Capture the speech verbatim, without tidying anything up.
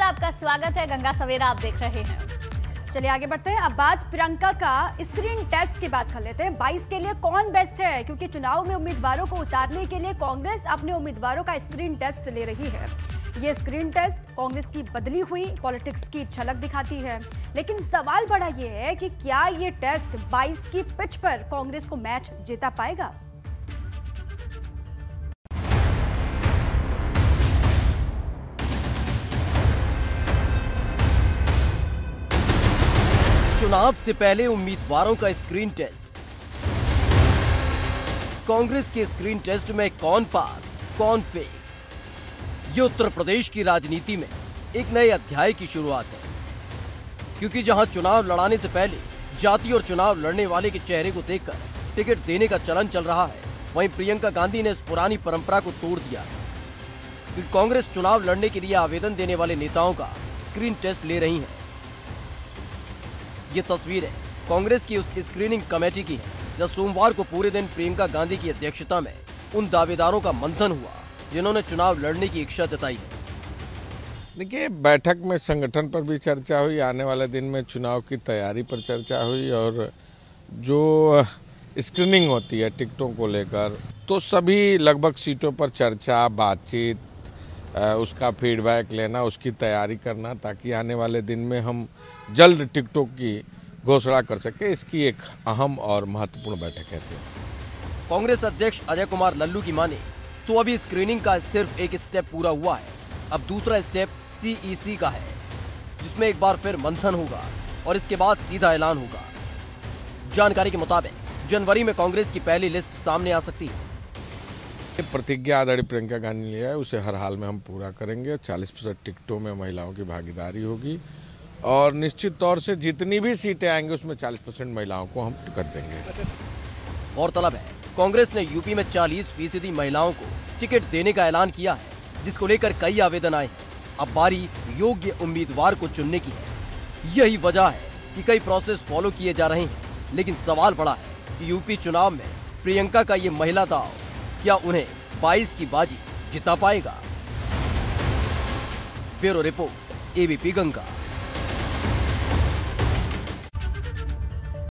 आपका स्वागत है। गंगा सवेरा आप देख रहे हैं। चलिए आगे बढ़ते हैं। अब बात प्रियंका का स्क्रीन टेस्ट की बात कर लेते हैं। बाईस के लिए कौन बेस्ट है, क्योंकि चुनाव में उम्मीदवारों को उतारने के लिए कांग्रेस अपने उम्मीदवारों का स्क्रीन टेस्ट ले रही है। ये स्क्रीन टेस्ट कांग्रेस की बदली हुई पॉलिटिक्स की झलक दिखाती है, लेकिन सवाल बड़ा ये है कि क्या ये टेस्ट बाईस की पिच पर कांग्रेस को मैच जीता पाएगा। चुनाव से पहले उम्मीदवारों का स्क्रीन टेस्ट। कांग्रेस के स्क्रीन टेस्ट में कौन पास कौन फेल, ये उत्तर प्रदेश की राजनीति में एक नए अध्याय की शुरुआत है, क्योंकि जहां चुनाव लड़ाने से पहले जाति और चुनाव लड़ने वाले के चेहरे को देखकर टिकट देने का चलन चल रहा है, वहीं प्रियंका गांधी ने इस पुरानी परंपरा को तोड़ दिया है, क्योंकि कांग्रेस चुनाव लड़ने के लिए आवेदन देने वाले नेताओं का स्क्रीन टेस्ट ले रही है। ये तस्वीर है कांग्रेस की उस स्क्रीनिंग कमेटी की है, जब सोमवार को पूरे दिन प्रियंका गांधी की अध्यक्षता में उन दावेदारों का मंथन हुआ जिन्होंने चुनाव लड़ने की इच्छा जताई है। देखिए, बैठक में संगठन पर भी चर्चा हुई, आने वाले दिन में चुनाव की तैयारी पर चर्चा हुई, और जो स्क्रीनिंग होती है टिकटों को लेकर, तो सभी लगभग सीटों पर चर्चा, बातचीत, उसका फीडबैक लेना, उसकी तैयारी करना, ताकि आने वाले दिन में हम जल्द टिकटों की घोषणा कर सके। इसकी एक अहम और महत्वपूर्ण बैठक है। कांग्रेस अध्यक्ष अजय कुमार लल्लू की माने तो अभी स्क्रीनिंग का सिर्फ एक स्टेप पूरा हुआ है, अब दूसरा स्टेप सी ई सी का है, जिसमें एक बार फिर मंथन होगा और इसके बाद सीधा ऐलान होगा। जानकारी के मुताबिक जनवरी में कांग्रेस की पहली लिस्ट सामने आ सकती है। प्रतिज्ञा आदरणीय प्रियंका गांधी ने लिया है, उसे हर हाल में हम पूरा करेंगे। चालीस प्रतिशत टिकटों में महिलाओं की भागीदारी होगी और निश्चित तौर से जितनी भी सीटें आएंगी उसमें चालीस परसेंट महिलाओं को हम टिकट देंगे। गौरतलब है कांग्रेस ने यूपी में चालीस फीसदी महिलाओं को टिकट देने का ऐलान किया है, जिसको लेकर कई आवेदन आए हैं। अब बारी योग्य उम्मीदवार को चुनने की है। यही वजह है कि कई प्रोसेस फॉलो किए जा रहे हैं, लेकिन सवाल बड़ा है कि यूपी चुनाव में प्रियंका का ये महिला दाव क्या उन्हें बाईस की बाजी जिता पाएगा। Bureau report, A B P Ganga.